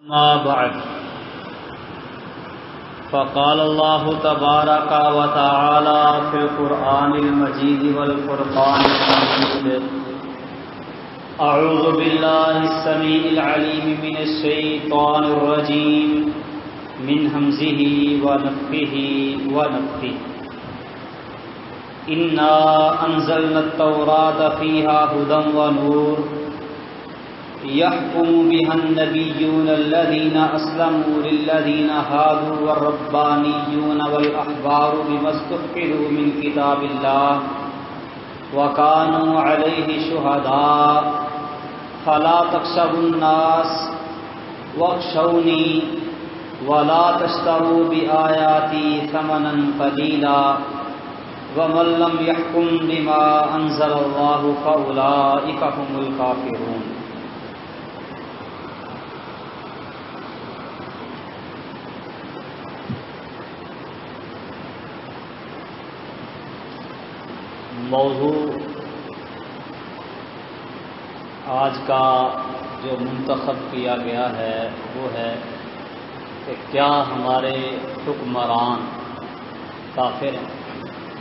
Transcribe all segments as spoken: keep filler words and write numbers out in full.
ما بعد فقال الله تبارك وتعالى في القرآن المجيد والفرقان الحميد أعوذ بالله السميع العليم من الشيطان الرجيم من همزه ونفخه ونفثه إنا أنزلنا التوراة فيها هدى ونور يحكم بها النبيون الذين أسلموا للذين هادوا والربانيون والأحبار بما استحفظوا من كتاب الله وكانوا عليه شهداء فلا تخشوا الناس واخشوني ولا تشتروا بآياتي ثمنا قليلا ومن لم يحكم بما أنزل الله فأولئك هم الكافرون. موضوع آج کا جو منتخب کیا گیا ہے وہ ہے کہ کیا ہمارے حکمران کافر ہیں؟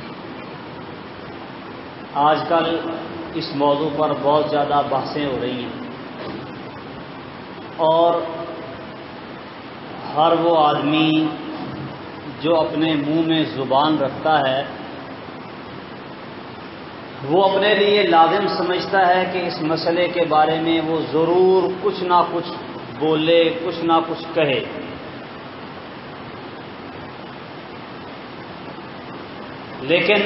آج کل اس موضوع پر بہت زیادہ بحثیں ہو رہی ہیں اور ہر وہ آدمی جو اپنے منہ میں زبان رکھتا ہے وہ اپنے لیے لازم سمجھتا ہے کہ اس مسئلے کے بارے میں وہ ضرور کچھ نہ کچھ بولے، کچھ نہ کچھ کہے. لیکن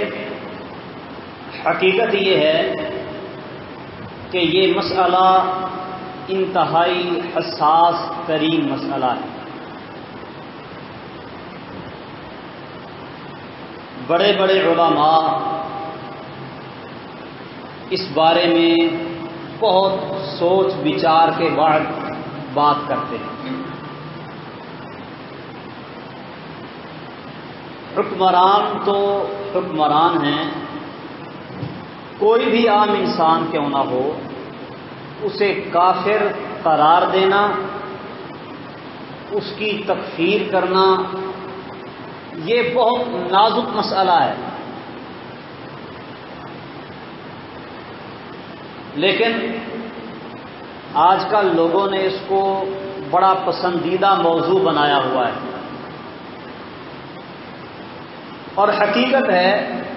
حقیقت یہ ہے کہ یہ مسئلہ انتہائی حساس ترین مسئلہ ہے. بڑے بڑے علماء اس بارے میں بہت سوچ بچار کے بعد بات کرتے ہیں. حکمران تو حکمران ہیں، کوئی بھی عام انسان کیوں نہ ہو اسے کافر قرار دینا، اس کی تکفیر کرنا یہ بہت نازک مسئلہ ہے. لیکن آج کل لوگوں نے اس کو بڑا پسندیدہ موضوع بنایا ہوا ہے اور حقیقت ہے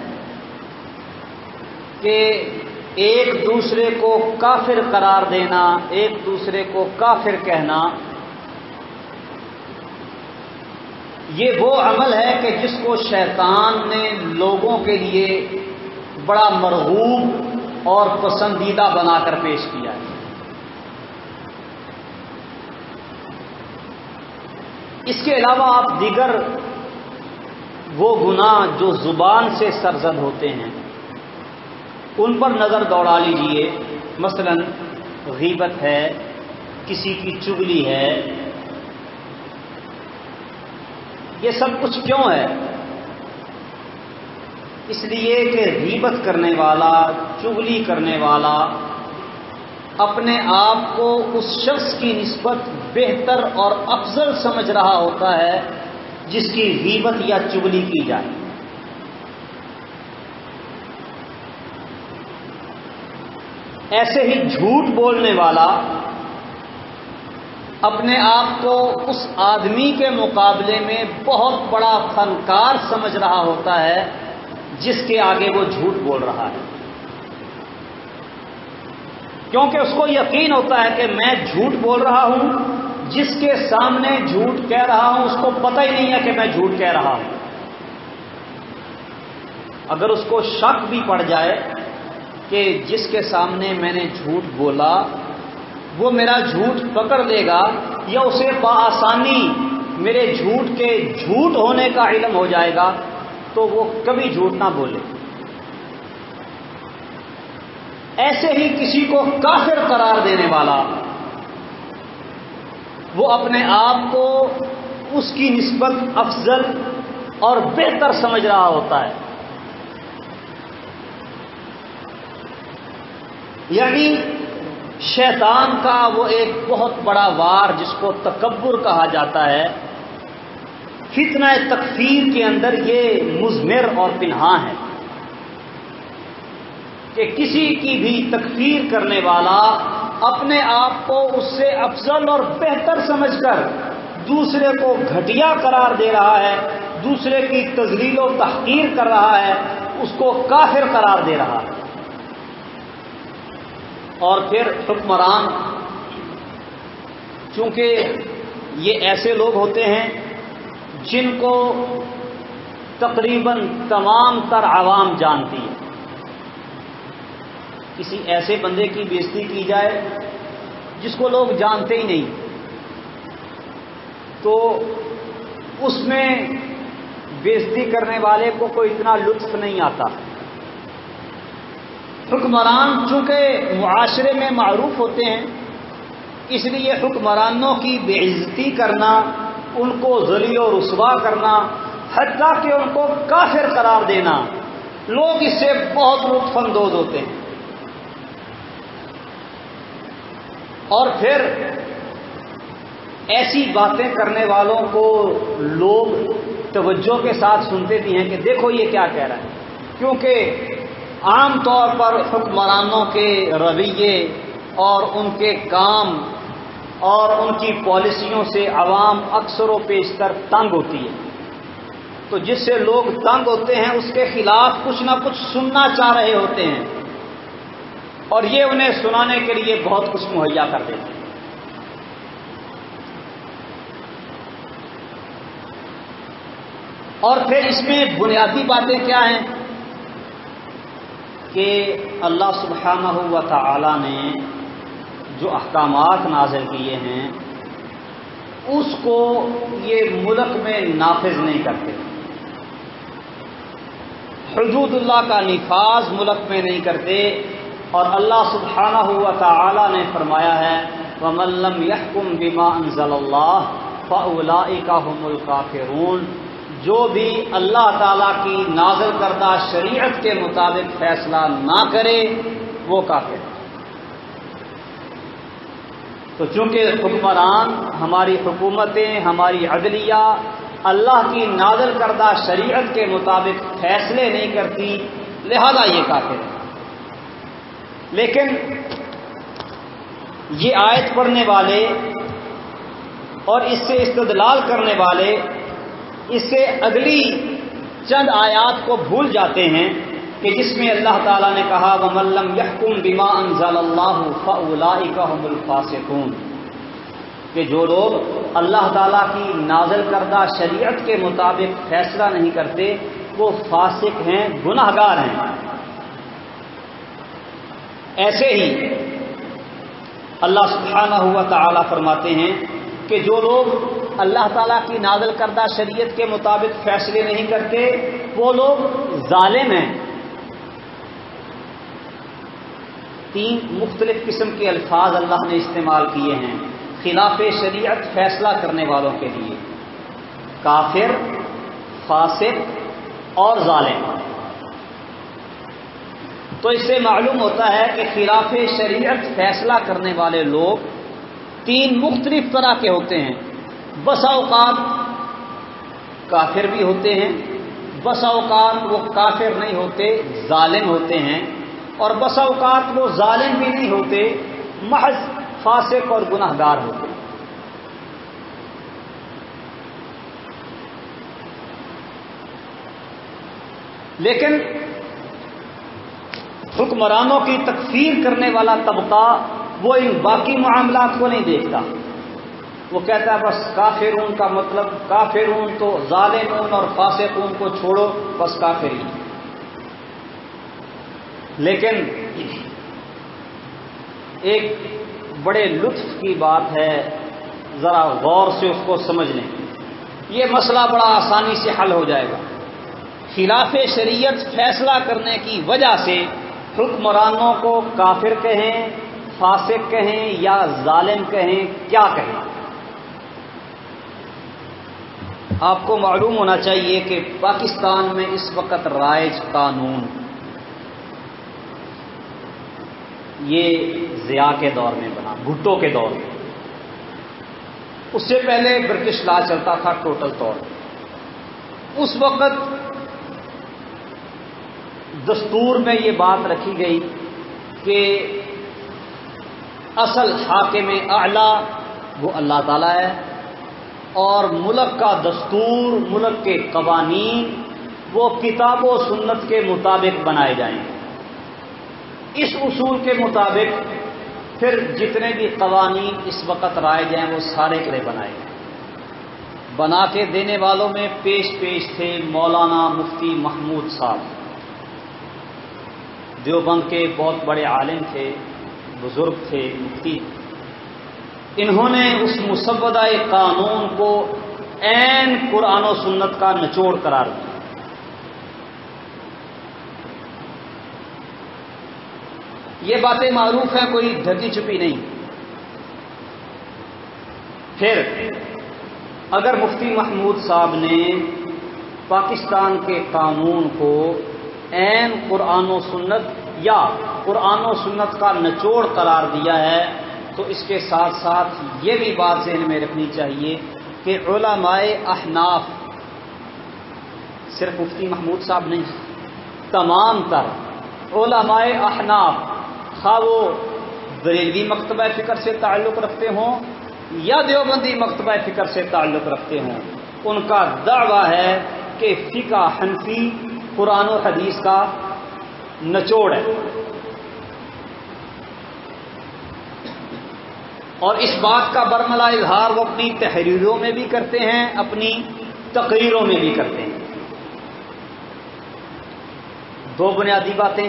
کہ ایک دوسرے کو کافر قرار دینا، ایک دوسرے کو کافر کہنا یہ وہ عمل ہے کہ جس کو شیطان نے لوگوں کے لیے بڑا مرغوب اور پسندیدہ بنا کر پیش کیا ہے. اس کے علاوہ آپ دیگر وہ گناہ جو زبان سے سرزد ہوتے ہیں ان پر نظر دوڑا لیجئے. مثلا غیبت ہے، کسی کی چغلی ہے، یہ سب کچھ کیوں ہے؟ اس لیے کہ غیبت کرنے والا، چغلی کرنے والا اپنے آپ کو اس شخص کی نسبت بہتر اور افضل سمجھ رہا ہوتا ہے جس کی غیبت یا چغلی کی جائے. ایسے ہی جھوٹ بولنے والا اپنے آپ کو اس آدمی کے مقابلے میں بہت بڑا فنکار سمجھ رہا ہوتا ہے جس کے آگے وہ جھوٹ بول رہا ہے، کیونکہ اس کو یقین ہوتا ہے کہ میں جھوٹ بول رہا ہوں، جس کے سامنے جھوٹ کہہ رہا ہوں اس کو پتہ ہی نہیں ہے کہ میں جھوٹ کہہ رہا ہوں. اگر اس کو شک بھی پڑ جائے کہ جس کے سامنے میں نے جھوٹ بولا وہ میرا جھوٹ پکڑ لے گا یا اسے بآسانی میرے جھوٹ کے جھوٹ ہونے کا علم ہو جائے گا تو وہ کبھی جھوٹ نہ بولے. ایسے ہی کسی کو کافر قرار دینے والا وہ اپنے آپ کو اس کی نسبت افضل اور بہتر سمجھ رہا ہوتا ہے. یعنی شیطان کا وہ ایک بہت بڑا وار جس کو تکبر کہا جاتا ہے، فتنہ تکفیر کے اندر یہ مضمر اور پنہاں ہے کہ کسی کی بھی تکفیر کرنے والا اپنے آپ کو اس سے افضل اور بہتر سمجھ کر دوسرے کو گھٹیا قرار دے رہا ہے، دوسرے کی تذلیل و تحقیر کر رہا ہے، اس کو کافر قرار دے رہا ہے۔ اور پھر حکمران، چونکہ یہ ایسے لوگ ہوتے ہیں جن کو تقریباً تمام تر عوام جانتی ہے، کسی ایسے بندے کی بےزتی کی جائے جس کو لوگ جانتے ہی نہیں تو اس میں بےزتی کرنے والے کو کوئی اتنا لطف نہیں آتا۔ حکمران چونکہ معاشرے میں معروف ہوتے ہیں، اس لیے حکمرانوں کی بے عزتی کرنا، ان کو ذلیل و رسوا کرنا، حتیٰ کہ ان کو کافر قرار دینا، لوگ اس سے بہت لطف اندوز ہوتے ہیں۔ اور پھر ایسی باتیں کرنے والوں کو لوگ توجہ کے ساتھ سنتے بھی ہیں کہ دیکھو یہ کیا کہہ رہا ہے، کیونکہ عام طور پر حکمرانوں کے رویے اور ان کے کام اور ان کی پالیسیوں سے عوام اکثر و بیشتر تنگ ہوتی ہے، تو جس سے لوگ تنگ ہوتے ہیں اس کے خلاف کچھ نہ کچھ سننا چاہ رہے ہوتے ہیں، اور یہ انہیں سنانے کے لیے بہت کچھ مہیا کر دیتے ہیں۔ اور پھر اس میں بنیادی باتیں کیا ہیں کہ اللہ سبحانہ و تعالی نے جو احکامات نازل کیے ہیں اس کو یہ ملک میں نافذ نہیں کرتے، حدود اللہ کا نفاذ ملک میں نہیں کرتے، اور اللہ سبحانہ و تعالی نے فرمایا ہے وَمَن لَّمْ يَحْكُم بِمَا أَنزَلَ اللَّهُ فَأُولَٰئِكَ هُمُ الْكَافِرُونَ، جو بھی اللہ تعالیٰ کی نازل کردہ شریعت کے مطابق فیصلہ نہ کرے وہ کافر ہے۔ تو چونکہ حکمران، ہماری حکومتیں، ہماری عدلیہ اللہ کی نازل کردہ شریعت کے مطابق فیصلے نہیں کرتی، لہذا یہ کافر ہے۔ لیکن یہ آیت پڑھنے والے اور اس سے استدلال کرنے والے اس سے اگلی چند آیات کو بھول جاتے ہیں کہ جس میں اللہ تعالیٰ نے کہا وَمَن لَّمْ يَحْكُم بِمَا أَنزَلَ اللَّهُ فَأُولَٰئِكَ هُمُ الْفَاسِقُونَ، کہ جو لوگ اللہ تعالیٰ کی نازل کردہ شریعت کے مطابق فیصلہ نہیں کرتے وہ فاسق ہیں، گناہگار ہیں۔ ایسے ہی اللہ سبحانہ و تعالیٰ فرماتے ہیں کہ جو لوگ اللہ تعالیٰ کی نازل کردہ شریعت کے مطابق فیصلے نہیں کرتے وہ لوگ ظالم ہیں۔ تین مختلف قسم کے الفاظ اللہ نے استعمال کیے ہیں خلاف شریعت فیصلہ کرنے والوں کے لیے، کافر، فاسق اور ظالم۔ تو اس سے معلوم ہوتا ہے کہ خلاف شریعت فیصلہ کرنے والے لوگ تین مختلف طرح کے ہوتے ہیں، بسا اوقات کافر بھی ہوتے ہیں، بسا اوقات وہ کافر نہیں ہوتے، ظالم ہوتے ہیں، اور بسا اوقات وہ ظالم بھی نہیں ہوتے، محض فاسق اور گناہگار ہوتے ہیں۔ لیکن حکمرانوں کی تکفیر کرنے والا طبقہ وہ ان باقی معاملات کو نہیں دیکھتا، وہ کہتا ہے بس کافرون کا مطلب کافرون تو ظالمون اور فاسقون کو چھوڑو، بس کافر ہی۔ لیکن ایک بڑے لطف کی بات ہے، ذرا غور سے اس کو سمجھ لیں، یہ مسئلہ بڑا آسانی سے حل ہو جائے گا۔ خلاف شریعت فیصلہ کرنے کی وجہ سے حکمرانوں کو کافر کہیں، فاسق کہیں یا ظالم کہیں، کیا کہیں؟ آپ کو معلوم ہونا چاہیے کہ پاکستان میں اس وقت رائج قانون، یہ ضیاء کے دور میں بنا، بھٹو کے دور میں. اس سے پہلے برٹش لا چلتا تھا ٹوٹل طور. اس وقت دستور میں یہ بات رکھی گئی کہ اصل حاکم اعلی وہ اللہ تعالیٰ ہے، اور ملک کا دستور، ملک کے قوانین وہ کتاب و سنت کے مطابق بنائے جائیں. اس اصول کے مطابق پھر جتنے بھی قوانین اس وقت رائج ہیں وہ سارے کے لیے بنائے گئے. بنا کے دینے والوں میں پیش پیش تھے مولانا مفتی محمود صاحب، دیوبند کے بہت بڑے عالم تھے، بزرگ تھے، مفتی. انہوں نے اس مسودہ قانون کو عین قرآن و سنت کا نچوڑ قرار دیا. یہ باتیں معروف ہیں، کوئی ڈھکی چھپی نہیں. پھر اگر مفتی محمود صاحب نے پاکستان کے قانون کو عین قرآن و سنت یا قرآن و سنت کا نچوڑ قرار دیا ہے تو اس کے ساتھ ساتھ یہ بھی بات ذہن میں رکھنی چاہیے کہ علماء احناف، صرف مفتی محمود صاحب نہیں، تمام تر علماء احناف، خواہ وہ بریلوی مکتبہ فکر سے تعلق رکھتے ہوں یا دیوبندی مکتبہ فکر سے تعلق رکھتے ہوں، ان کا دعویٰ ہے کہ فقہ حنفی قرآن و حدیث کا نچوڑ ہے. اور اس بات کا برملا اظہار وہ اپنی تحریروں میں بھی کرتے ہیں، اپنی تقریروں میں بھی کرتے ہیں. دو بنیادی باتیں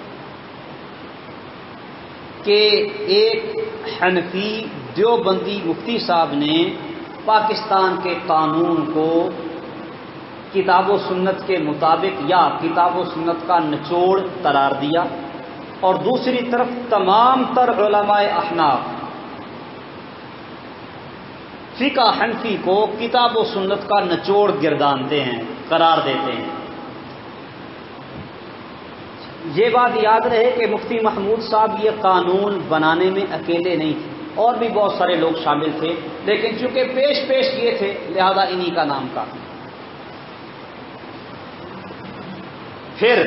کہ ایک حنفی دیوبندی مفتی صاحب نے پاکستان کے قانون کو کتاب و سنت کے مطابق یا کتاب و سنت کا نچوڑ قرار دیا، اور دوسری طرف تمام تر علماء احناف فقہ حنفی کو کتاب و سنت کا نچوڑ گردانتے ہیں، قرار دیتے ہیں. یہ بات یاد رہے کہ مفتی محمود صاحب یہ قانون بنانے میں اکیلے نہیں تھے، اور بھی بہت سارے لوگ شامل تھے، لیکن چونکہ پیش پیش کیے تھے لہذا انہی کا نام کا. پھر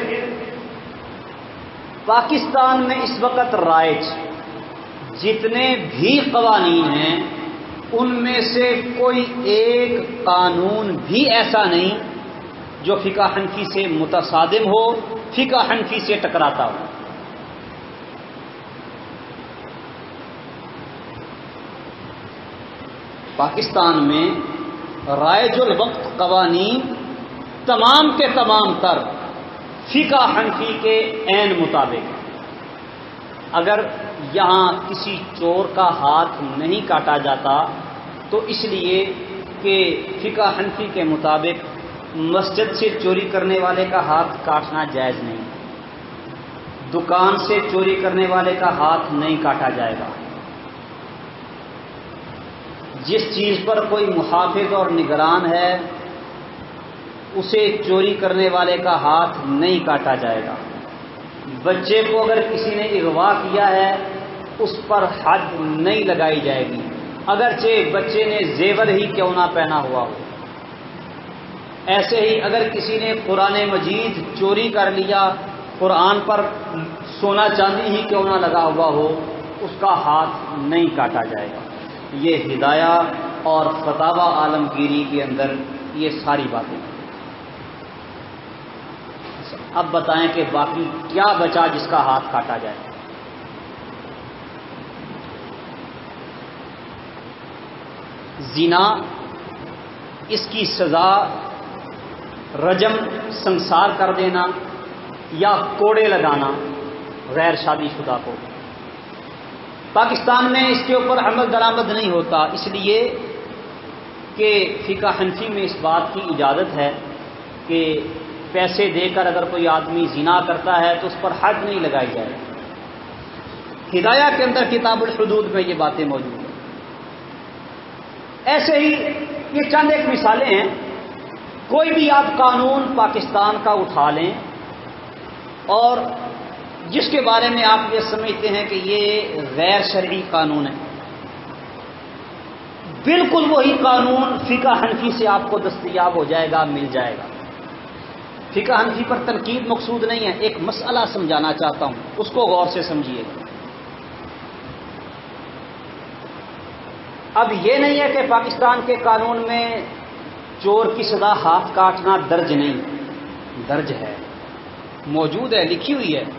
پاکستان میں اس وقت رائج جتنے بھی قوانین ہیں ان میں سے کوئی ایک قانون بھی ایسا نہیں جو فقہ حنفی سے متصادم ہو، فقہ حنفی سے ٹکراتا ہو. پاکستان میں رائج الوقت قوانین تمام کے تمام تر فقہ حنفی کے عین مطابق. اگر یہاں کسی چور کا ہاتھ نہیں کاٹا جاتا تو اس لیے کہ فقہ حنفی کے مطابق مسجد سے چوری کرنے والے کا ہاتھ کاٹنا جائز نہیں، دکان سے چوری کرنے والے کا ہاتھ نہیں کاٹا جائے گا. جس چیز پر کوئی محافظ اور نگران ہے اسے چوری کرنے والے کا ہاتھ نہیں کاٹا جائے گا. بچے کو اگر کسی نے اغوا کیا ہے اس پر حد نہیں لگائی جائے گی، اگرچہ بچے نے زیور ہی کیوں نہ پہنا ہوا ہو. ایسے ہی اگر کسی نے قرآن مجید چوری کر لیا، قرآن پر سونا چاندی ہی کیوں نہ لگا ہوا ہو، اس کا ہاتھ نہیں کاٹا جائے گا. یہ ہدایہ اور فتاوی عالمگیری کے اندر یہ ساری باتیں. اب بتائیں کہ باقی کیا بچا جس کا ہاتھ کاٹا جائے. زنا، اس کی سزا رجم، سنسار کر دینا یا کوڑے لگانا غیر شادی شدہ کو. پاکستان میں اس کے اوپر عمل درآمد نہیں ہوتا، اس لیے کہ فقہ حنفی میں اس بات کی اجازت ہے کہ پیسے دے کر اگر کوئی آدمی زنا کرتا ہے تو اس پر حد نہیں لگائی جائے. ہدایہ کے اندر کتاب الحدود میں یہ باتیں موجود ہیں. ایسے ہی یہ چند ایک مثالیں ہیں. کوئی بھی آپ قانون پاکستان کا اٹھا لیں اور جس کے بارے میں آپ یہ سمجھتے ہیں کہ یہ غیر شرعی قانون ہے، بالکل وہی قانون فقہ حنفی سے آپ کو دستیاب ہو جائے گا، مل جائے گا۔ فقہ حنفی پر تنقید مقصود نہیں ہے، ایک مسئلہ سمجھانا چاہتا ہوں، اس کو غور سے سمجھیے گا۔ اب یہ نہیں ہے کہ پاکستان کے قانون میں چور کی سزا ہاتھ کاٹنا درج نہیں، درج ہے، موجود ہے، لکھی ہوئی ہے۔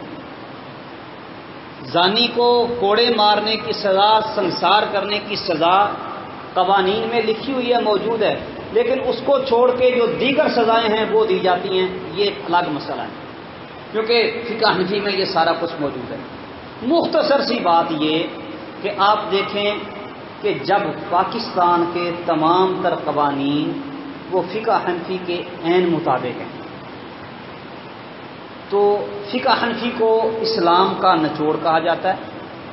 زانی کو کوڑے مارنے کی سزا، سنسار کرنے کی سزا قوانین میں لکھی ہوئی ہے، موجود ہے، لیکن اس کو چھوڑ کے جو دیگر سزائیں ہیں وہ دی جاتی ہیں، یہ ایک الگ مسئلہ ہے، کیونکہ فقہ حنفی میں یہ سارا کچھ موجود ہے۔ مختصر سی بات یہ کہ آپ دیکھیں کہ جب پاکستان کے تمام تر قوانین وہ فقہ حنفی کے عین مطابق ہیں، تو فقہ حنفی کو اسلام کا نچوڑ کہا جاتا ہے،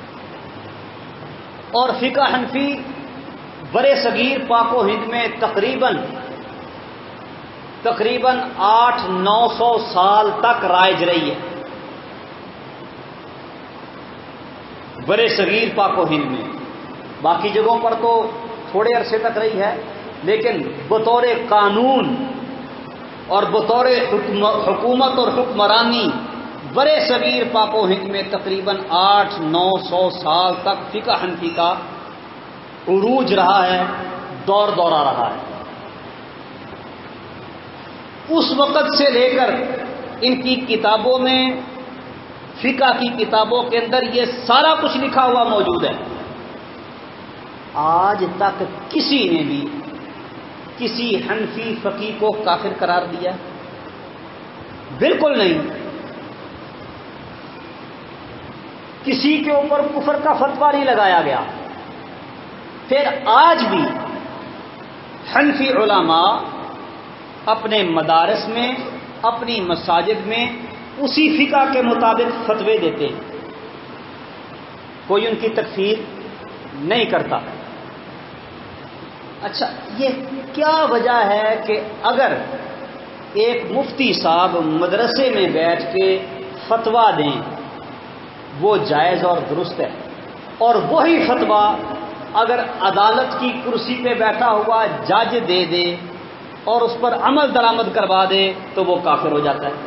اور فقہ حنفی برے صغیر پاک و ہند میں تقریباً تقریباً آٹھ نو سو سال تک رائج رہی ہے، برے صغیر پاک و ہند میں، باقی جگہوں پر تو تھوڑے عرصے تک رہی ہے، لیکن بطور قانون اور بطور حکومت اور حکمرانی برے صغیر پاک و ہند میں تقریباً آٹھ نو سو سال تک فقہ حنفی کا عروج رہا ہے، دور دورہ رہا ہے۔ اس وقت سے لے کر ان کی کتابوں میں، فقہ کی کتابوں کے اندر یہ سارا کچھ لکھا ہوا موجود ہے۔ آج تک کسی نے بھی کسی حنفی فقیہ کو کافر قرار دیا؟ بالکل نہیں۔ کسی کے اوپر کفر کا فتویٰ نہیں لگایا گیا۔ پھر آج بھی حنفی علماء اپنے مدارس میں، اپنی مساجد میں اسی فقہ کے مطابق فتوے دیتے ہیں، کوئی ان کی تکفیر نہیں کرتا۔ اچھا، یہ کیا وجہ ہے کہ اگر ایک مفتی صاحب مدرسے میں بیٹھ کے فتویٰ دیں وہ جائز اور درست ہے، اور وہی فتویٰ اگر عدالت کی کرسی پہ بیٹھا ہوا جج دے دے اور اس پر عمل درآمد کروا دے تو وہ کافر ہو جاتا ہے؟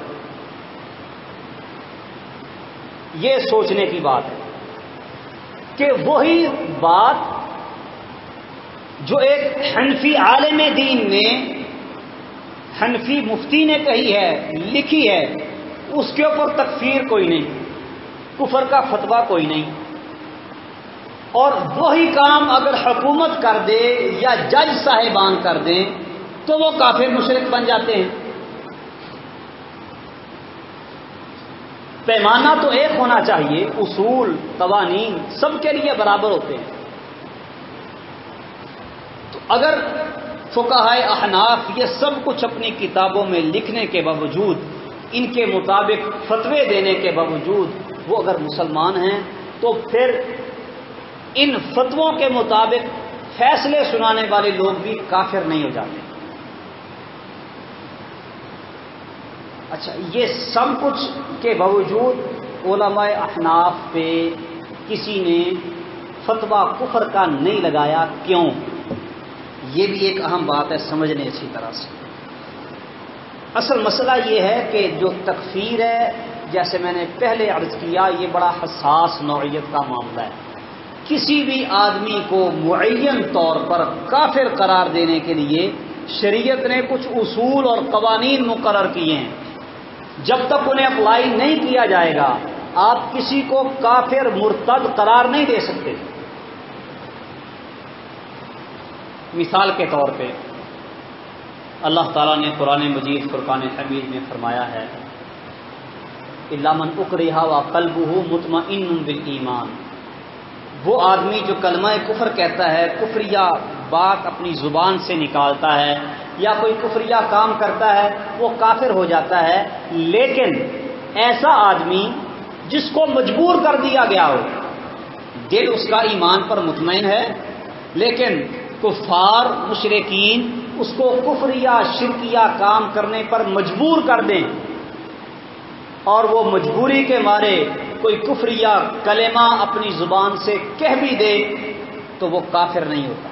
یہ سوچنے کی بات ہے کہ وہی بات جو ایک حنفی عالم دین نے، حنفی مفتی نے کہی ہے، لکھی ہے، اس کے اوپر تکفیر کوئی نہیں، کفر کا فتویٰ کوئی نہیں، اور وہی کام اگر حکومت کر دے یا جج صاحبان کر دیں تو وہ کافر مشرک بن جاتے ہیں۔ پیمانہ تو ایک ہونا چاہیے، اصول قوانین سب کے لیے برابر ہوتے ہیں۔ تو اگر فقہائے احناف یہ سب کچھ اپنی کتابوں میں لکھنے کے باوجود، ان کے مطابق فتوے دینے کے باوجود وہ اگر مسلمان ہیں تو پھر ان فتووں کے مطابق فیصلے سنانے والے لوگ بھی کافر نہیں ہو جاتے۔ اچھا، یہ سب کچھ کے باوجود علماء احناف پہ کسی نے فتویٰ کفر کا نہیں لگایا، کیوں؟ یہ بھی ایک اہم بات ہے، سمجھنے اچھی طرح سے۔ اصل مسئلہ یہ ہے کہ جو تکفیر ہے، جیسے میں نے پہلے عرض کیا، یہ بڑا حساس نوعیت کا معاملہ ہے۔ کسی بھی آدمی کو معین طور پر کافر قرار دینے کے لیے شریعت نے کچھ اصول اور قوانین مقرر کیے ہیں، جب تک انہیں اپلائی نہیں کیا جائے گا آپ کسی کو کافر مرتد قرار نہیں دے سکتے۔ مثال کے طور پہ اللہ تعالیٰ نے قرآن مجید فرقان حمید میں فرمایا ہے الا من اکرہ وقلبہ مطمئن بالایمان، وہ آدمی جو کلمہ کفر کہتا ہے، کفریہ بات اپنی زبان سے نکالتا ہے یا کوئی کفریہ کام کرتا ہے، وہ کافر ہو جاتا ہے، لیکن ایسا آدمی جس کو مجبور کر دیا گیا ہو، دل اس کا ایمان پر مطمئن ہے، لیکن کفار مشرکین اس کو کفریہ شرکیہ کام کرنے پر مجبور کر دیں اور وہ مجبوری کے مارے کوئی کفر یا کلمہ اپنی زبان سے کہہ بھی دے تو وہ کافر نہیں ہوتا.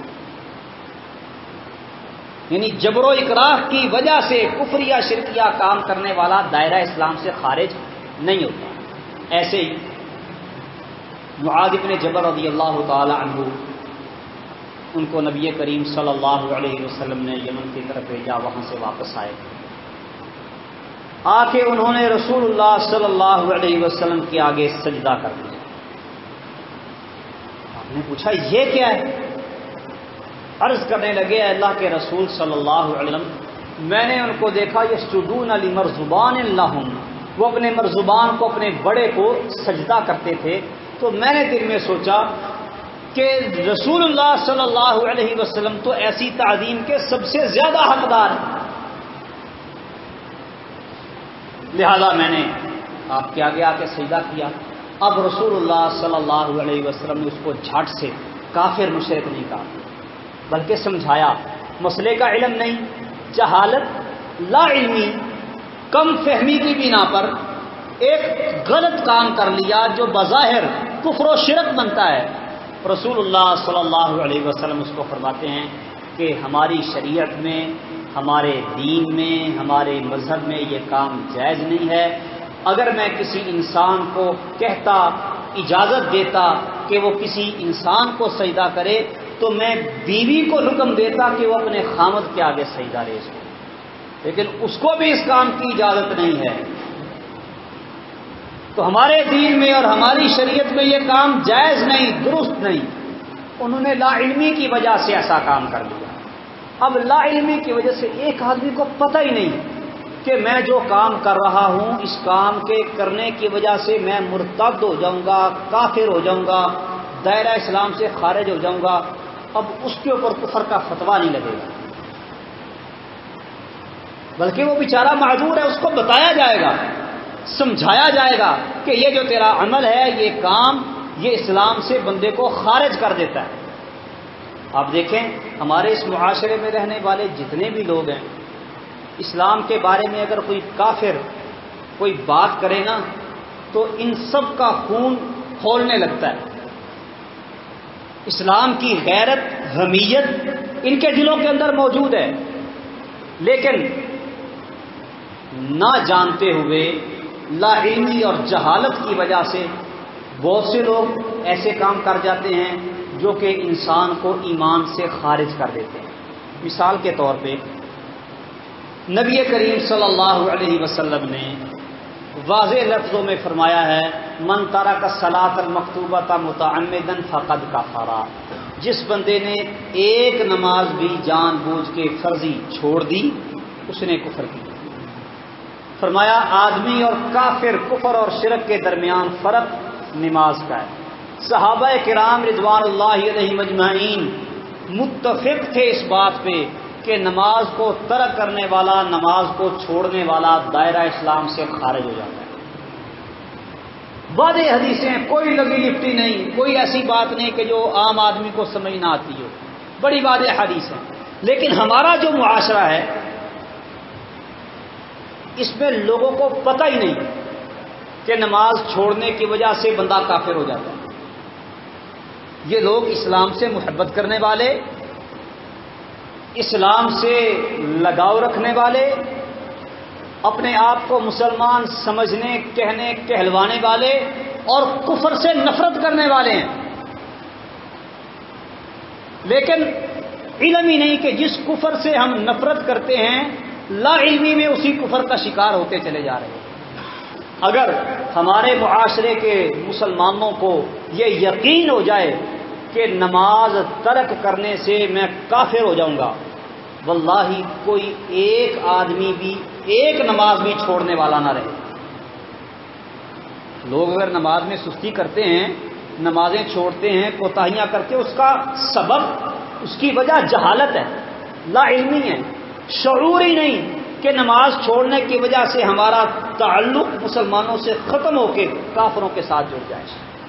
یعنی جبر و اکراہ کی وجہ سے کفر یا شرکیہ کام کرنے والا دائرہ اسلام سے خارج نہیں ہوتا. ایسے ہی معاذ بن جبل رضی اللہ تعالی عنہ، ان کو نبی کریم صلی اللہ علیہ وسلم نے یمن کی طرف بھیجا، وہاں سے واپس آئے. آ کے انہوں نے رسول اللہ صلی اللہ علیہ وسلم کے آگے سجدہ کر دیا. آپ نے پوچھا یہ کیا ہے؟ عرض کرنے لگے اللہ کے رسول صلی اللہ علیہ وسلم، میں نے ان کو دیکھا یسجدون لمرزبان لہم، وہ اپنے مرزبان کو، اپنے بڑے کو سجدہ کرتے تھے. تو میں نے دل میں سوچا کہ رسول اللہ صلی اللہ علیہ وسلم تو ایسی تعظیم کے سب سے زیادہ حقدار ہیں، لہذا میں نے آپ کے آگے آ کے سجدہ کیا. اب رسول اللہ صلی اللہ علیہ وسلم نے اس کو جھٹ سے کافر مشرک نہیں کہا، بلکہ سمجھایا. مسئلے کا علم نہیں، جہالت، لا علمی، کم فہمی کی بنا پر ایک غلط کام کر لیا جو بظاہر کفر و شرک بنتا ہے. رسول اللہ صلی اللہ علیہ وسلم اس کو فرماتے ہیں کہ ہماری شریعت میں، ہمارے دین میں، ہمارے مذہب میں یہ کام جائز نہیں ہے. اگر میں کسی انسان کو کہتا، اجازت دیتا کہ وہ کسی انسان کو سجدہ کرے تو میں بیوی کو حکم دیتا کہ وہ اپنے خامد کے آگے سجدہ ریز ہو، لیکن اس کو بھی اس کام کی اجازت نہیں ہے. تو ہمارے دین میں اور ہماری شریعت میں یہ کام جائز نہیں، درست نہیں. انہوں نے لا علمی کی وجہ سے ایسا کام کر لیا. اب لا علمی کی وجہ سے ایک آدمی کو پتہ ہی نہیں کہ میں جو کام کر رہا ہوں اس کام کے کرنے کی وجہ سے میں مرتد ہو جاؤں گا، کافر ہو جاؤں گا، دائرہ اسلام سے خارج ہو جاؤں گا. اب اس کے اوپر کفر کا فتویٰ نہیں لگے گا، بلکہ وہ بیچارہ معذور ہے، اس کو بتایا جائے گا، سمجھایا جائے گا کہ یہ جو تیرا عمل ہے، یہ کام، یہ اسلام سے بندے کو خارج کر دیتا ہے. آپ دیکھیں ہمارے اس معاشرے میں رہنے والے جتنے بھی لوگ ہیں، اسلام کے بارے میں اگر کوئی کافر کوئی بات کرے نا تو ان سب کا خون کھولنے لگتا ہے. اسلام کی غیرت، حمیت ان کے دلوں کے اندر موجود ہے، لیکن نہ جانتے ہوئے، لا علمی اور جہالت کی وجہ سے بہت سے لوگ ایسے کام کر جاتے ہیں جو کہ انسان کو ایمان سے خارج کر دیتے ہیں. مثال کے طور پہ نبی کریم صلی اللہ علیہ وسلم نے واضح لفظوں میں فرمایا ہے من ترک الصلاۃ المکتوبۃ متعمدا فقد کفر. جس بندے نے ایک نماز بھی جان بوجھ کے فرضی چھوڑ دی اس نے کفر کیا. فرمایا آدمی اور کافر، کفر اور شرک کے درمیان فرق نماز کا ہے. صحابہ کرام رضوان اللہ علیہم اجمعین متفق تھے اس بات پہ کہ نماز کو ترک کرنے والا، نماز کو چھوڑنے والا دائرہ اسلام سے خارج ہو جاتا ہے. واضح حدیثیں، کوئی لگی لپٹی نہیں، کوئی ایسی بات نہیں کہ جو عام آدمی کو سمجھ نہ آتی ہو، بڑی واضح حدیث ہے. لیکن ہمارا جو معاشرہ ہے اس میں لوگوں کو پتہ ہی نہیں کہ نماز چھوڑنے کی وجہ سے بندہ کافر ہو جاتا ہے. یہ لوگ اسلام سے محبت کرنے والے، اسلام سے لگاؤ رکھنے والے، اپنے آپ کو مسلمان سمجھنے، کہنے، کہلوانے والے اور کفر سے نفرت کرنے والے ہیں، لیکن علم ہی نہیں کہ جس کفر سے ہم نفرت کرتے ہیں لا علمی میں اسی کفر کا شکار ہوتے چلے جا رہے ہیں. اگر ہمارے معاشرے کے مسلمانوں کو یہ یقین ہو جائے کہ نماز ترک کرنے سے میں کافر ہو جاؤں گا، واللہ کوئی ایک آدمی بھی ایک نماز بھی چھوڑنے والا نہ رہے. لوگ اگر نماز میں سستی کرتے ہیں، نمازیں چھوڑتے ہیں، کوتاہیاں کرتے ہیں، اس کا سبب، اس کی وجہ جہالت ہے، لا علمی ہے، شعور ہی نہیں کہ نماز چھوڑنے کی وجہ سے ہمارا تعلق مسلمانوں سے ختم ہو کے کافروں کے ساتھ جڑ جائے.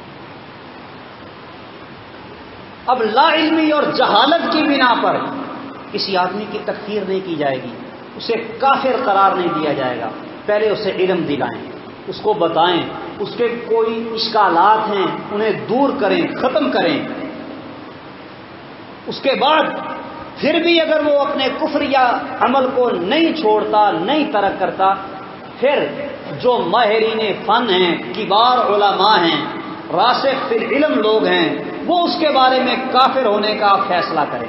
اب لا علمی اور جہالت کی بنا پر کسی آدمی کی تکفیر نہیں کی جائے گی، اسے کافر قرار نہیں دیا جائے گا، پہلے اسے علم دلائیں. اس کو بتائیں، اس کے کوئی اشکالات ہیں انہیں دور کریں، ختم کریں۔ اس کے بعد پھر بھی اگر وہ اپنے کفر یا عمل کو نہیں چھوڑتا، نہیں ترک کرتا، پھر جو ماہرین فن ہیں، کبار علماء ہیں، راسخ فی العلم لوگ ہیں، وہ اس کے بارے میں کافر ہونے کا فیصلہ کریں۔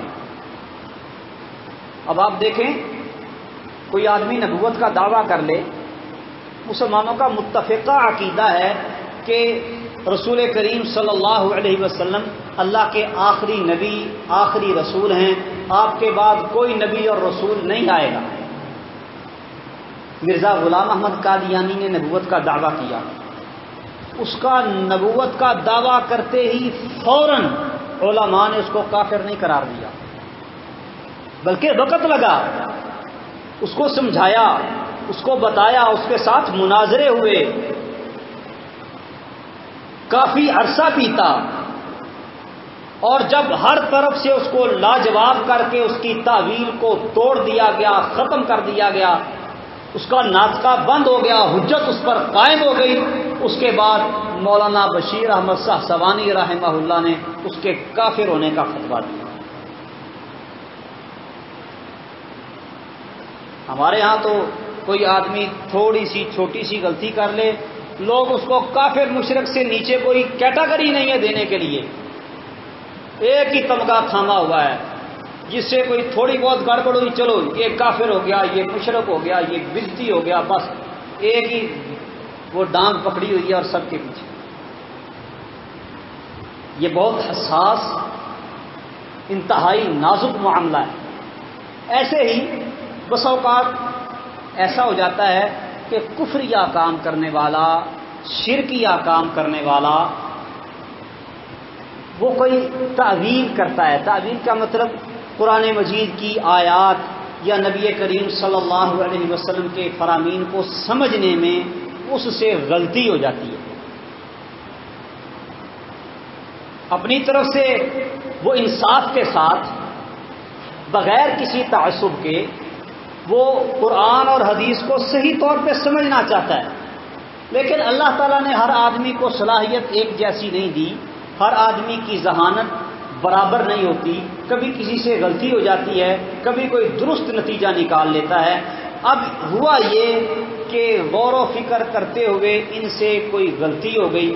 اب آپ دیکھیں، کوئی آدمی نبوت کا دعویٰ کر لے، مسلمانوں کا متفقہ عقیدہ ہے کہ رسول کریم صلی اللہ علیہ وسلم اللہ کے آخری نبی، آخری رسول ہیں، آپ کے بعد کوئی نبی اور رسول نہیں آئے گا۔ مرزا غلام احمد قادیانی نے نبوت کا دعویٰ کیا، اس کا نبوت کا دعویٰ کرتے ہی فوراً علماء نے اس کو کافر نہیں قرار دیا، بلکہ وقت لگا، اس کو سمجھایا، اس کو بتایا، اس کے ساتھ مناظرے ہوئے، کافی عرصہ بیتا، اور جب ہر طرف سے اس کو لاجواب کر کے اس کی تعویل کو توڑ دیا گیا، ختم کر دیا گیا، اس کا ناطقہ بند ہو گیا، حجت اس پر قائم ہو گئی، اس کے بعد مولانا بشیر احمد صاحبانی رحمہ اللہ نے اس کے کافر ہونے کا فتویٰ دیا۔ ہمارے ہاں تو کوئی آدمی تھوڑی سی چھوٹی سی غلطی کر لے، لوگ اس کو کافر مشرک سے نیچے کوئی کیٹیگری نہیں ہے دینے کے لیے، ایک ہی تمغہ تھاما ہوا ہے، جس سے کوئی تھوڑی بہت گڑبڑ ہوئی، چلو یہ کافر ہو گیا، یہ مشرک ہو گیا، یہ بدعتی ہو گیا، بس ایک ہی وہ ڈانگ پکڑی ہوئی ہے اور سب کے پیچھے۔ یہ بہت حساس، انتہائی نازک معاملہ ہے۔ ایسے ہی بس اوقات ایسا ہو جاتا ہے کہ کفریہ کام کرنے والا، شرکیہ کام کرنے والا، وہ کوئی تعویل کرتا ہے۔ تعویل کا مطلب قرآن مجید کی آیات یا نبی کریم صلی اللہ علیہ وسلم کے فرامین کو سمجھنے میں اس سے غلطی ہو جاتی ہے، اپنی طرف سے وہ انصاف کے ساتھ، بغیر کسی تعصب کے، وہ قرآن اور حدیث کو صحیح طور پہ سمجھنا چاہتا ہے، لیکن اللہ تعالیٰ نے ہر آدمی کو صلاحیت ایک جیسی نہیں دی، ہر آدمی کی ذہانت برابر نہیں ہوتی، کبھی کسی سے غلطی ہو جاتی ہے، کبھی کوئی درست نتیجہ نکال لیتا ہے۔ اب ہوا یہ کہ غور و فکر کرتے ہوئے ان سے کوئی غلطی ہو گئی،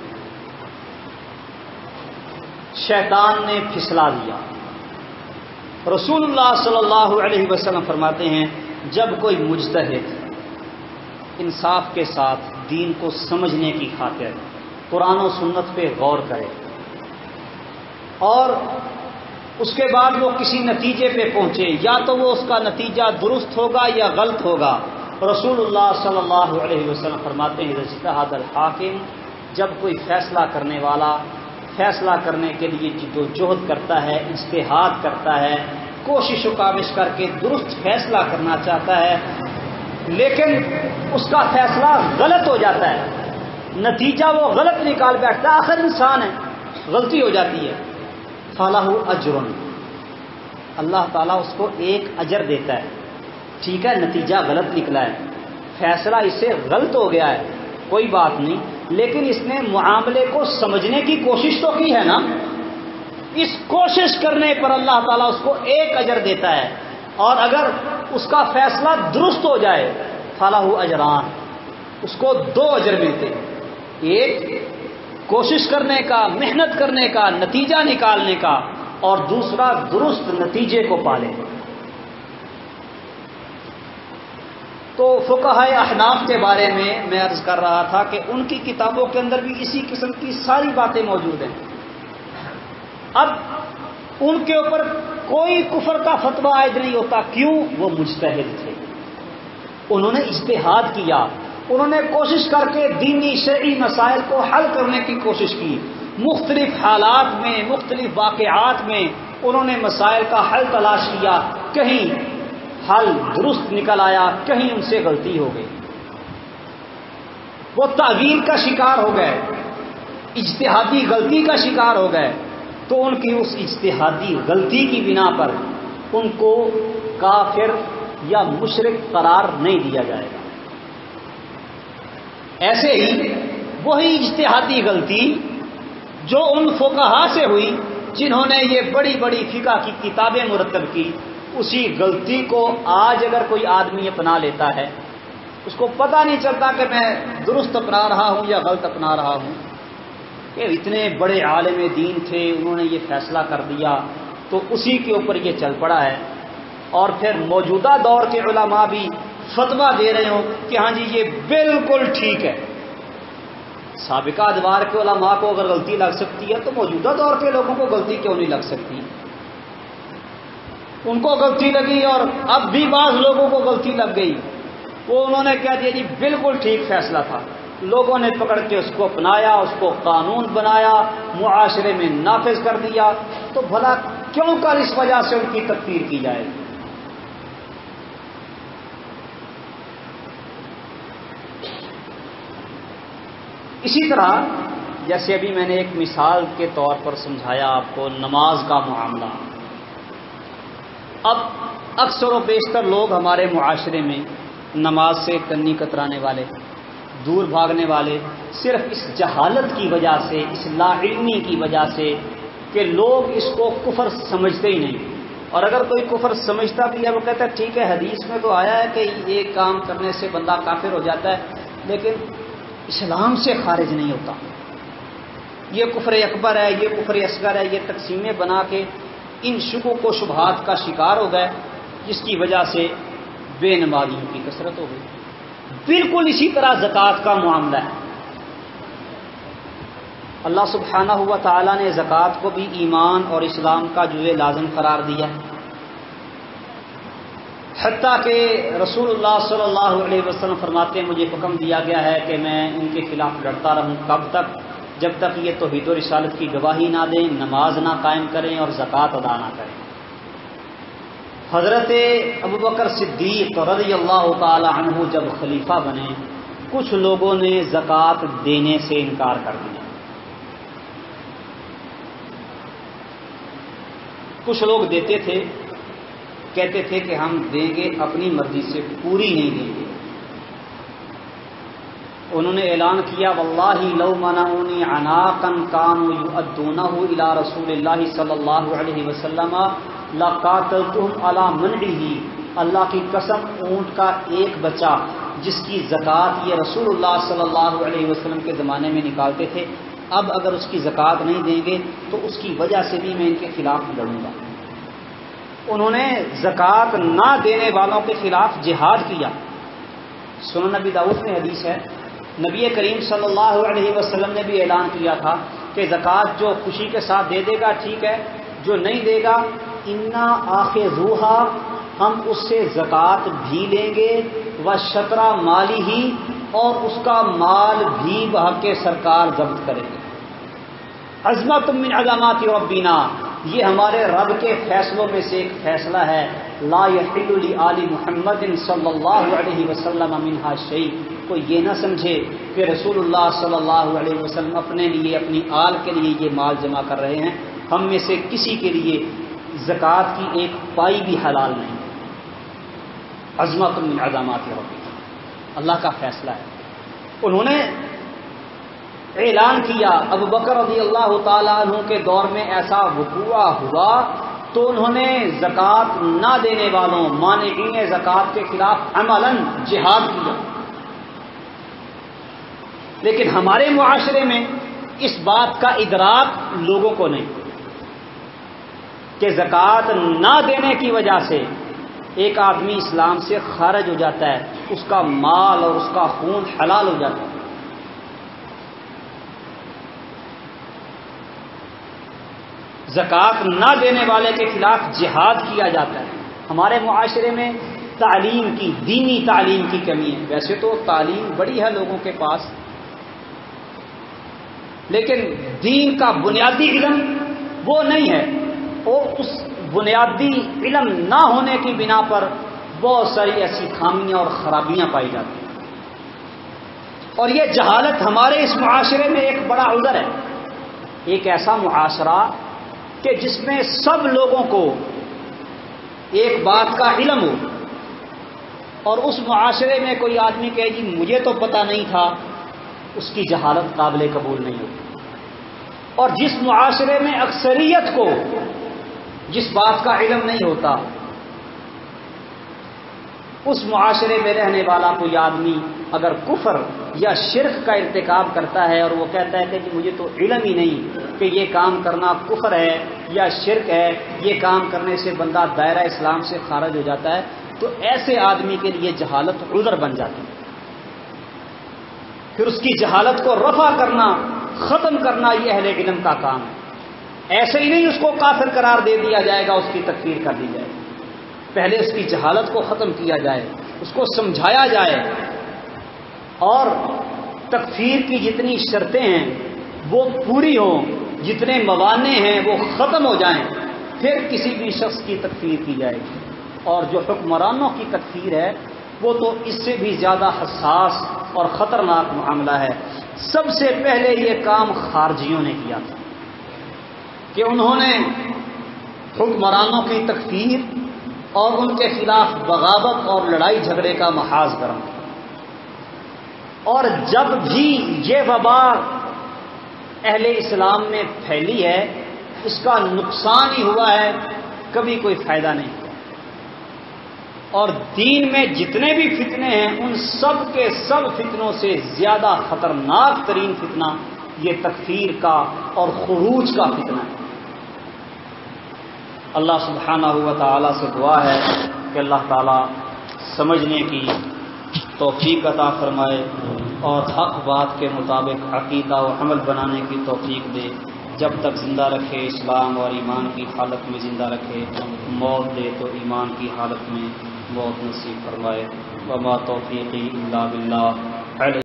شیطان نے پھسلا دیا۔ رسول اللہ صلی اللہ علیہ وسلم فرماتے ہیں، جب کوئی مجتہد انصاف کے ساتھ دین کو سمجھنے کی خاطر قرآن و سنت پہ غور کرے اور اس کے بعد وہ کسی نتیجے پہ پہنچے، یا تو وہ اس کا نتیجہ درست ہوگا یا غلط ہوگا، رسول اللہ صلی اللہ علیہ وسلم فرماتے ہیں، اجتہاد الحاکم، جب کوئی فیصلہ کرنے والا فیصلہ کرنے کے لیے جد و جہد کرتا ہے، اجتہاد کرتا ہے، کوشش و کاوش کر کے درست فیصلہ کرنا چاہتا ہے، لیکن اس کا فیصلہ غلط ہو جاتا ہے، نتیجہ وہ غلط نکال بیٹھتا ہے، آخر انسان ہے، غلطی ہو جاتی ہے، فلاح اجر، اللہ تعالیٰ اس کو ایک اجر دیتا ہے۔ ٹھیک ہے، نتیجہ غلط نکلا ہے، فیصلہ اس سے غلط ہو گیا ہے، کوئی بات نہیں، لیکن اس نے معاملے کو سمجھنے کی کوشش تو کی ہے نا، اس کوشش کرنے پر اللہ تعالیٰ اس کو ایک اجر دیتا ہے، اور اگر اس کا فیصلہ درست ہو جائے فلاح اجران، اس کو دو اجر ملتے ہیں، ایک کوشش کرنے کا، محنت کرنے کا، نتیجہ نکالنے کا، اور دوسرا درست نتیجے کو پالے۔ تو فقہاء احناف کے بارے میں میں عرض کر رہا تھا کہ ان کی کتابوں کے اندر بھی اسی قسم کی ساری باتیں موجود ہیں۔ اب ان کے اوپر کوئی کفر کا فتویٰ عائد نہیں ہوتا، کیوں؟ وہ مجتہد تھے، انہوں نے اجتہاد کیا، انہوں نے کوشش کر کے دینی شرعی مسائل کو حل کرنے کی کوشش کی، مختلف حالات میں، مختلف واقعات میں انہوں نے مسائل کا حل تلاش کیا، کہیں حل درست نکل آیا، کہیں ان سے غلطی ہو گئی، وہ تعویل کا شکار ہو گئے، اجتہادی غلطی کا شکار ہو گئے، تو ان کی اس اجتہادی غلطی کی بنا پر ان کو کافر یا مشرک قرار نہیں دیا جائے گا۔ ایسے ہی وہی اجتہادی غلطی جو ان فقہا سے ہوئی جنہوں نے یہ بڑی بڑی فقہ کی کتابیں مرتب کی، اسی غلطی کو آج اگر کوئی آدمی اپنا لیتا ہے، اس کو پتہ نہیں چلتا کہ میں درست اپنا رہا ہوں یا غلط اپنا رہا ہوں، کہ اتنے بڑے عالم دین تھے، انہوں نے یہ فیصلہ کر دیا تو اسی کے اوپر یہ چل پڑا ہے، اور پھر موجودہ دور کے علماء بھی فتویٰ دے رہے ہوں کہ ہاں جی یہ بالکل ٹھیک ہے۔ سابقہ ادوار کے علماء کو اگر غلطی لگ سکتی ہے تو موجودہ دور کے لوگوں کو غلطی کیوں نہیں لگ سکتی؟ ان کو غلطی لگی اور اب بھی بعض لوگوں کو غلطی لگ گئی، وہ انہوں نے کہہ دیا جی بالکل ٹھیک فیصلہ تھا، لوگوں نے پکڑ کے اس کو اپنایا، اس کو قانون بنایا، معاشرے میں نافذ کر دیا، تو بھلا کیوں کر اس وجہ سے ان کی تکفیر کی جائے گی؟ اسی طرح جیسے ابھی میں نے ایک مثال کے طور پر سمجھایا آپ کو نماز کا معاملہ، اب اکثر و بیشتر لوگ ہمارے معاشرے میں نماز سے کنی کترانے والے، دور بھاگنے والے، صرف اس جہالت کی وجہ سے، اس لا علمی کی وجہ سے کہ لوگ اس کو کفر سمجھتے ہی نہیں، اور اگر کوئی کفر سمجھتا بھی ہے وہ کہتا ہے ٹھیک ہے حدیث میں تو آیا ہے کہ یہ کام کرنے سے بندہ کافر ہو جاتا ہے، لیکن اسلام سے خارج نہیں ہوتا، یہ کفر اکبر ہے، یہ کفر اصغر ہے، یہ تقسیمیں بنا کے ان شکوک و شبہات کا شکار ہو گئے، جس کی وجہ سے بے نمازیوں کی کثرت ہو گئی۔ بالکل اسی طرح زکوٰۃ کا معاملہ ہے، اللہ سبحانہ و تعالیٰ نے زکوٰۃ کو بھی ایمان اور اسلام کا جزء لازم قرار دیا، حتیٰ کہ رسول اللہ صلی اللہ علیہ وسلم فرماتے ہیں مجھے حکم دیا گیا ہے کہ میں ان کے خلاف لڑتا رہوں، کب تک؟ جب تک یہ توحید و رسالت کی گواہی نہ دیں، نماز نہ قائم کریں اور زکوٰۃ ادا نہ کریں۔ حضرت ابوبکر صدیق رضی اللہ تعالی عنہ جب خلیفہ بنے، کچھ لوگوں نے زکوٰۃ دینے سے انکار کر دیا، کچھ لوگ دیتے تھے، کہتے تھے کہ ہم دیں گے، اپنی مرضی سے پوری نہیں دیں گے۔ انہوں نے اعلان کیا واللہ لو منعونی عناقا کانوا یؤدونہ الی رسول اللہ صلی اللہ علیہ وسلم لقاتلتہم علی منعہ، اللہ کی قسم اونٹ کا ایک بچہ جس کی زکوٰۃ یہ رسول اللہ صلی اللہ علیہ وسلم کے زمانے میں نکالتے تھے، اب اگر اس کی زکوٰۃ نہیں دیں گے تو اس کی وجہ سے بھی میں ان کے خلاف لڑوں گا۔ انہوں نے زکوٰۃ نہ دینے والوں کے خلاف جہاد کیا۔ سنن نبی داؤد میں حدیث ہے، نبی کریم صلی اللہ علیہ وسلم نے بھی اعلان کیا تھا کہ زکوٰۃ جو خوشی کے ساتھ دے دے گا ٹھیک ہے، جو نہیں دے گا انا آخذوہا، ہم اس سے زکوٰۃ بھی لیں گے، وشطرا مالی ہی، اور اس کا مال بھی بحق سرکار ضبط کریں گے۔ عظمت من عظمات ربنا، یہ ہمارے رب کے فیصلوں میں سے ایک فیصلہ ہے، لا یحل لآل محمد صلی اللہ علیہ وسلم منہا شیء، کوئی یہ نہ سمجھے کہ رسول اللہ صلی اللہ علیہ وسلم اپنے لیے، اپنی آل کے لیے یہ مال جمع کر رہے ہیں، ہم میں سے کسی کے لیے زکوٰۃ کی ایک پائی بھی حلال نہیں۔ عظمت من عظمات ربنا، اللہ کا فیصلہ ہے۔ انہوں نے اعلان کیا، ابو بکر رضی اللہ تعالیٰ عنہ کے دور میں ایسا وقوع ہوا تو انہوں نے زکوٰۃ نہ دینے والوں، مانعین زکوٰۃ کے خلاف عملاً جہاد کیا۔ لیکن ہمارے معاشرے میں اس بات کا ادراک لوگوں کو نہیں کہ زکوٰۃ نہ دینے کی وجہ سے ایک آدمی اسلام سے خارج ہو جاتا ہے، اس کا مال اور اس کا خون حلال ہو جاتا ہے۔ زکوٰۃ نہ دینے والے کے خلاف جہاد کیا جاتا ہے۔ ہمارے معاشرے میں تعلیم کی، دینی تعلیم کی کمی ہے۔ ویسے تو تعلیم بڑی ہے لوگوں کے پاس، لیکن دین کا بنیادی علم وہ نہیں ہے، اور اس بنیادی علم نہ ہونے کی بنا پر بہت ساری ایسی خامیاں اور خرابیاں پائی جاتی ہیں، اور یہ جہالت ہمارے اس معاشرے میں ایک بڑا عذر ہے۔ ایک ایسا معاشرہ کہ جس میں سب لوگوں کو ایک بات کا علم ہو، اور اس معاشرے میں کوئی آدمی کہے جی مجھے تو پتہ نہیں تھا، اس کی جہالت قابل قبول نہیں ہوتی۔ اور جس معاشرے میں اکثریت کو جس بات کا علم نہیں ہوتا، اس معاشرے میں رہنے والا کوئی آدمی اگر کفر یا شرک کا ارتکاب کرتا ہے اور وہ کہتا ہے کہ مجھے تو علم ہی نہیں کہ یہ کام کرنا کفر ہے یا شرک ہے، یہ کام کرنے سے بندہ دائرہ اسلام سے خارج ہو جاتا ہے، تو ایسے آدمی کے لیے جہالت عذر بن جاتی ہے۔ پھر اس کی جہالت کو رفع کرنا، ختم کرنا یہ اہل علم کا کام ہے۔ ایسے ہی نہیں اس کو کافر قرار دے دیا جائے گا، اس کی تکفیر کر دی جائے گی، پہلے اس کی جہالت کو ختم کیا جائے، اس کو سمجھایا جائے، اور تکفیر کی جتنی شرطیں ہیں وہ پوری ہوں، جتنے موانع ہیں وہ ختم ہو جائیں، پھر کسی بھی شخص کی تکفیر کی جائے گی۔ اور جو حکمرانوں کی تکفیر ہے وہ تو اس سے بھی زیادہ حساس اور خطرناک معاملہ ہے۔ سب سے پہلے یہ کام خارجیوں نے کیا تھا کہ انہوں نے حکمرانوں کی تکفیر اور ان کے خلاف بغاوت اور لڑائی جھگڑے کا محاذ کرا، اور جب بھی یہ وبا اہل اسلام میں پھیلی ہے اس کا نقصان ہی ہوا ہے، کبھی کوئی فائدہ نہیں۔ اور دین میں جتنے بھی فتنے ہیں ان سب کے سب فتنوں سے زیادہ خطرناک ترین فتنہ یہ تکفیر کا اور خروج کا فتنہ ہے۔ اللہ سبحانہ و تعالیٰ سے دعا ہے کہ اللہ تعالیٰ سمجھنے کی توفیق عطا فرمائے اور حق بات کے مطابق عقیدہ و عمل بنانے کی توفیق دے، جب تک زندہ رکھے اسلام اور ایمان کی حالت میں زندہ رکھے، موت دے تو ایمان کی حالت میں موت نصیب فرمائے۔ وما توفیقی الا باللہ۔